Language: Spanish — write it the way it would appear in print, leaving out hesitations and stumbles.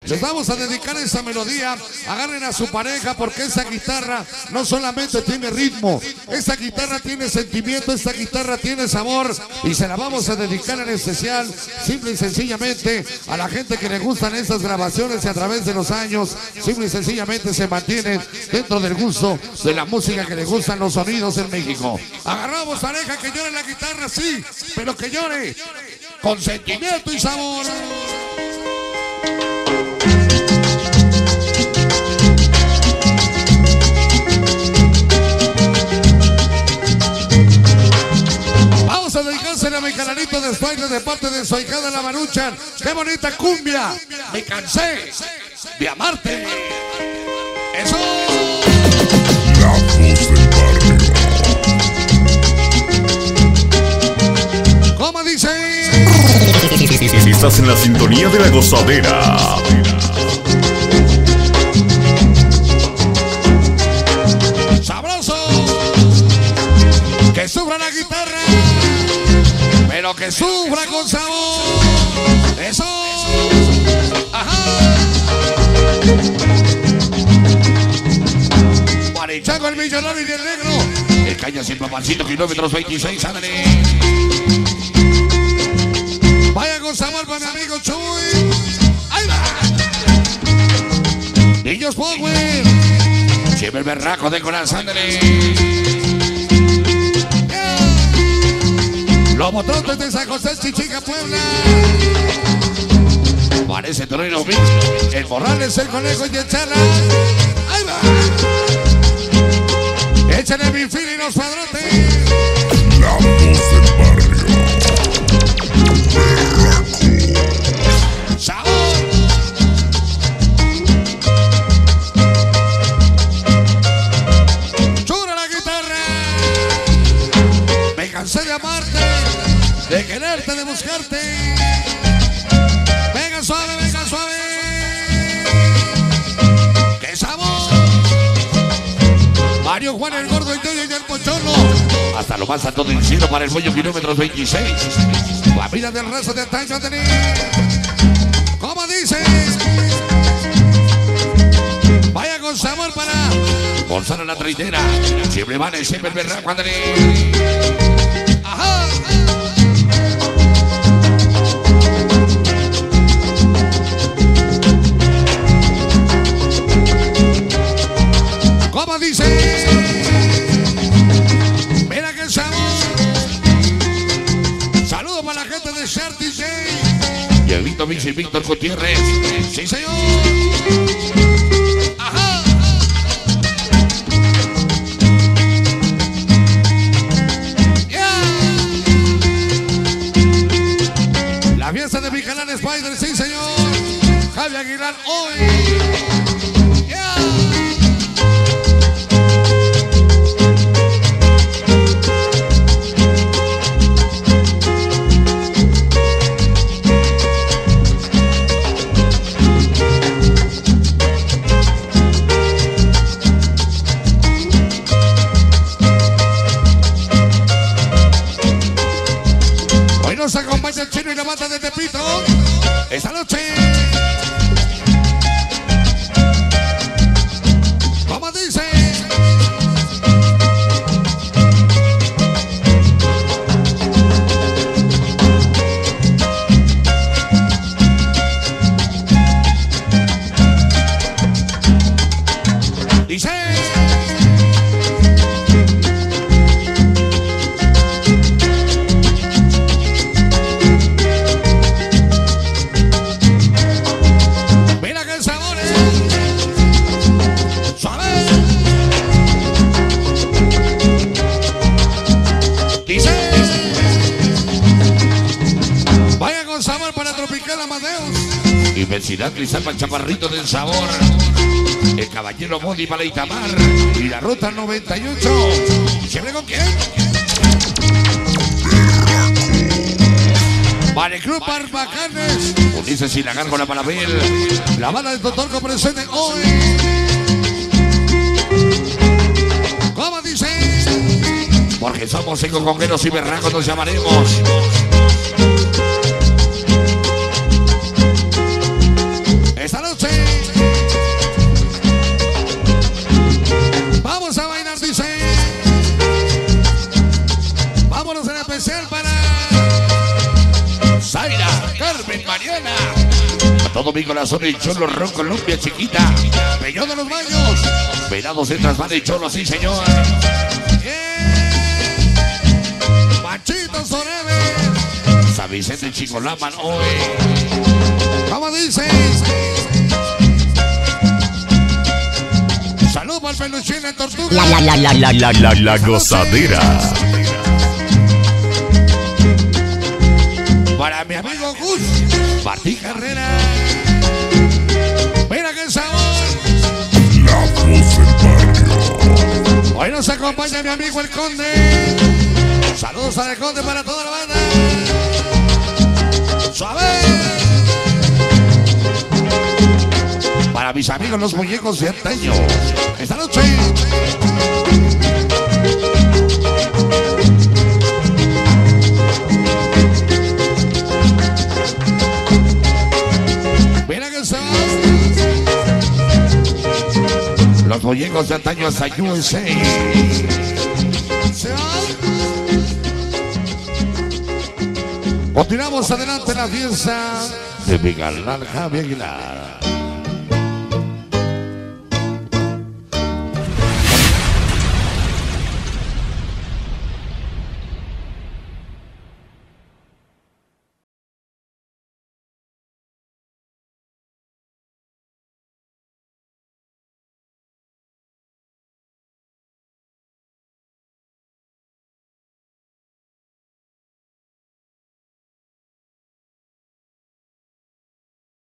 Les vamos a dedicar esta melodía. Agarren a su pareja porque esa guitarra no solamente tiene ritmo, esa guitarra tiene sentimiento, esta guitarra tiene sabor y se la vamos a dedicar en especial, simple y sencillamente, a la gente que le gustan estas grabaciones y a través de los años, simple y sencillamente se mantienen dentro del gusto de la música que le gustan los sonidos en México. Agarramos pareja que llore la guitarra, sí, pero que llore con sentimiento y sabor. Vamos a dedicársela a mi canalito de Spider de parte de su ahijada la Maruchan. ¡Qué bonita cumbia! Me cansé de amarte. ¡Eso! La voz del barrio. ¿Cómo dice? Estás en la sintonía de la gozadera. ¡Sabroso! Que sufra la guitarra, pero que sufra con sabor. ¡Eso! ¡Ajá! Marichaco, el millonario y el negro. El caña sin papacito, kilómetros 26, ándale. Vaya con sabor para mi amigo Chuy. ¡Ahí va! Niños Power. Siempre el berraco de corazón, ándale. Lobo Trotes de San José, Chichica, Puebla. Parece Torino Mix. El Morales, el Conejo y el Chala. ¡Ahí va! Échale mi fil y los padrotes. La voz del barrio. ¡Sabor! ¡Chura la guitarra! Me cansé de amarte, de quererte, de buscarte. Venga suave, venga suave. ¡Qué sabor! Mario Juan, el gordo, el Yoyo y el Pocholo. Hasta lo más alto del cielo para el bollo, kilómetros 26. La vida del resto de Tancho Anthony. ¿Cómo dice? Vaya con sabor para Gonzalo la Traidera. Siempre vale, siempre el berraco, Anthony. Ajá. ¿Cómo dice? Mira que sabor. Saludos para la gente de Share DJ. Y el Víctor Mix y Víctor Gutiérrez. Sí, señor. Ajá. Yeah. La fiesta de mi canal Spider, sí, señor. Javi Aguilar hoy. Yeah. Nos acompaña el Chino y la banda de Tepito esta noche. ¿Cómo dice? Dice. Inmensidad Cristal para el Chaparrito del Sabor. El Caballero Modi para Itamar. Y la Ruta 98. ¿Siempre con quién? Para el Club Barbacanes. Ulises y la Gárgola para Abel. La bala del Totorco presente hoy. ¿Cómo dice? Porque somos cinco congueros y berracos nos llamaremos. Esta noche noche. Vamos a bailar, dice. Vámonos en especial para Zaira, Carmen, Mariana. A todo mi corazón y Cholo Ron, Colombia chiquita. Peñón de los Baños. Venados en Trasvana y Cholo, sí señor. Machito Sorebe. San Vicente Chicolaman hoy. ¿Cómo dices? Salud para el peluchín de Tortuga. La gozadera. Para mi amigo Gus Martín Carrera. Mira qué sabor. La voz del barrio. Hoy nos acompaña mi amigo el Conde. Saludos al Conde para toda la banda. Suave. Para mis amigos los muñecos de antaño. Esta noche. Mira que se va. Los muñecos de antaño hasta USA. Se va. Continuamos adelante en la fiesta de mi galán Javi Aguilar.